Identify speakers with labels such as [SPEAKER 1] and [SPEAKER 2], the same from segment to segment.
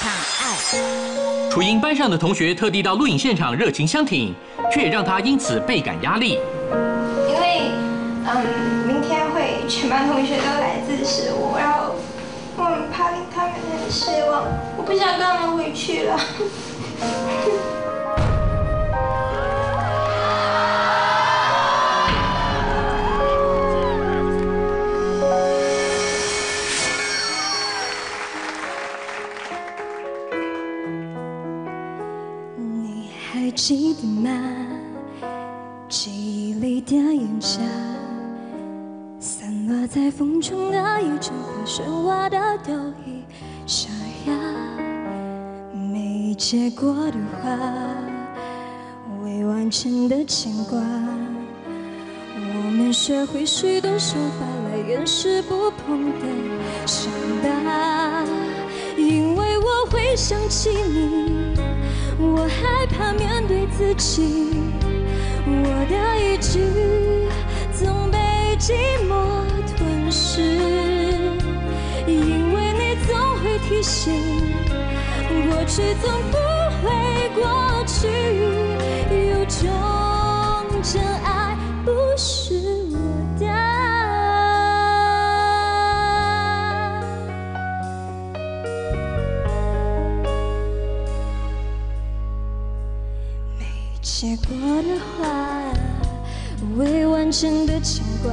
[SPEAKER 1] 唱《爱》。
[SPEAKER 2] 楚英班上的同学特地到录影现场热情相挺，却也让他因此倍感压力。
[SPEAKER 3] 因为明天会全班同学都来自食物，然后我很怕令他们很失望，我不想跟他们回去了。
[SPEAKER 4] 你还记得吗？记忆里的炎夏。散落在风中的一阵和喧哗的都已沙哑，没结果的花，未完成的牵挂，我们学会许多手法来掩饰不碰的伤疤，因为我会想起你，我害怕面对自己，我的意志总被寂寞吞噬，因为你总会提醒，过去总不会过去，有种真爱不是我的。没结果的花，未完成的牵挂，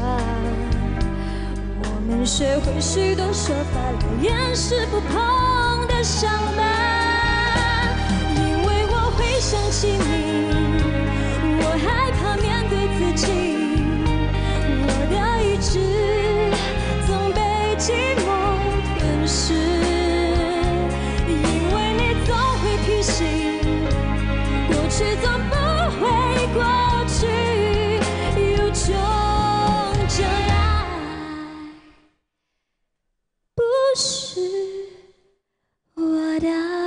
[SPEAKER 4] 我们学会许多说法来掩饰不碰的伤疤，因为我会想起你，我害怕面对自己，我的意志总被寂寞吞噬，因为你总会提醒，过去总不会过去，有种真爱不是我的。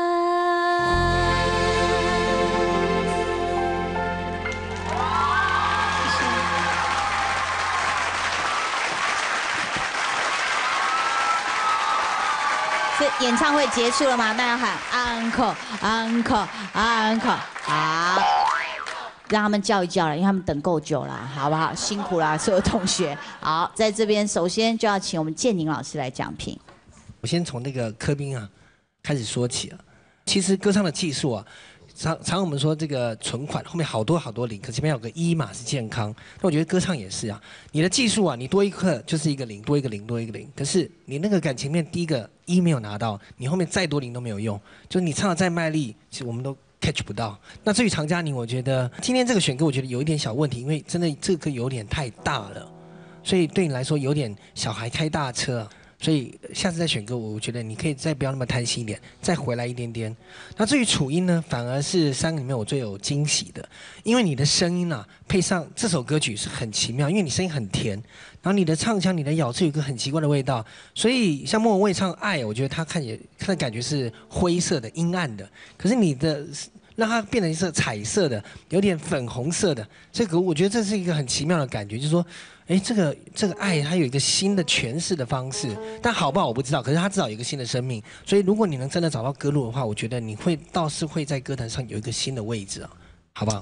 [SPEAKER 1] 是演唱会结束了吗？大家喊 uncle uncle uncle， 好。让他们叫一叫了，因为他们等够久了，好不好？辛苦啦，所有同学。好，在这边首先就要请我们建宁老师来讲评。
[SPEAKER 5] 我先从那个科宾啊开始说起啊。其实歌唱的技术啊，常我们说这个存款后面好多好多零，可前面有个一嘛是健康。那我觉得歌唱也是啊，你的技术啊，你多一个就是一个零，多一个零，多一个零。可是你那个感情面第一个一没有拿到，你后面再多零都没有用。就是你唱的再卖力，其实我们都catch 不到。那至于常嘉宁，我觉得今天这个选歌，我觉得有一点小问题，因为真的这个歌有点太大了，所以对你来说有点小孩开大车。所以下次再选歌，我觉得你可以再不要那么贪心一点，再回来一点点。那至于楚音呢，反而是三个里面我最有惊喜的，因为你的声音啊，配上这首歌曲是很奇妙，因为你声音很甜，然后你的唱腔、你的咬字有一个很奇怪的味道，所以像莫文蔚唱《爱》，我觉得他看的感觉是灰色的、阴暗的，可是你的让它变成一色彩色的，有点粉红色的，这个我觉得这是一个很奇妙的感觉，就是说，哎，这个爱它有一个新的诠释的方式，但好不好我不知道，可是它至少有一个新的生命，所以如果你能真的找到歌路的话，我觉得你倒是会在歌坛上有一个新的位置啊，好不好？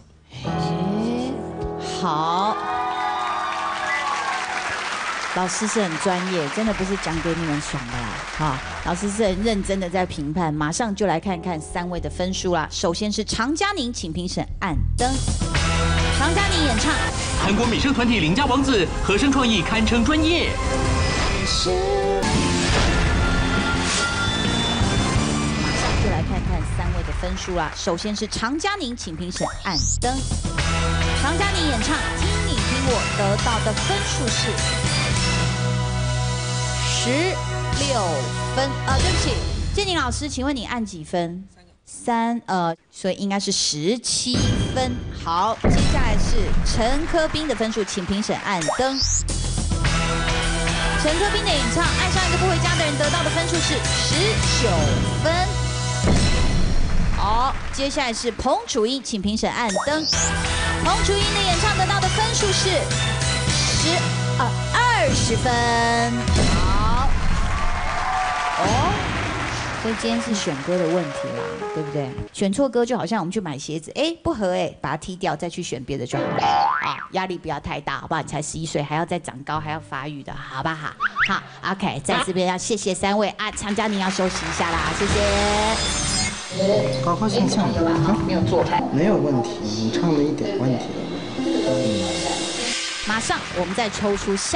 [SPEAKER 1] 好。老师是很专业，真的不是讲给你们爽的啦，哈！老师是很认真的在评判，马上就来看看三位的分数啦。首先是常嘉宁，请评审按灯。常嘉宁演唱
[SPEAKER 2] 韩国美声团体邻家王子，和声创意堪称专业。
[SPEAKER 1] 马上就来看看三位的分数啦。首先是常嘉宁，请评审按灯。常嘉宁演唱《听你听我》得到的分数是16分。对不起，建宁老师，请问你按几分？3，所以应该是17分。好，接下来是陈科斌的分数，请评审按灯。陈科斌的演唱《爱上一个不回家的人》得到的分数是19分。好，接下来是彭楚英，请评审按灯。彭楚英的演唱得到的分数是20分。好， 所以今天是选歌的问题啦，对不对？选错歌就好像我们去买鞋子，哎，不合哎，把它踢掉，再去选别的就好了啊，压力不要太大，好不好？你才11岁，还要再长高，还要发育的，好不好？好 ，OK， 在这边要谢谢3位啊，常嘉宁要休息一下啦，谢谢。
[SPEAKER 6] 高高兴兴的，
[SPEAKER 1] 没有做派，
[SPEAKER 6] 没有问题，你唱的一点问题都没有。
[SPEAKER 1] 马上我们再抽出下。